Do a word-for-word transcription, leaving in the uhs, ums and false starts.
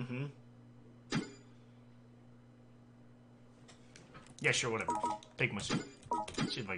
Mm-hmm. Yeah, sure, whatever. Take my suit. See if I